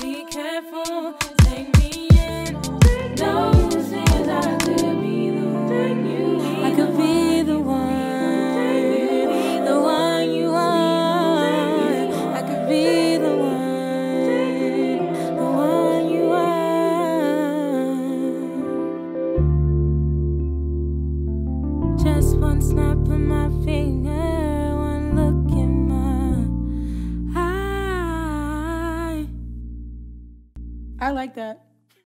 Be careful, take me in. No, says I could be the one you need. I could be the one you want. I could be the one you want. Just one snap of my finger, one look in my eye. I like that.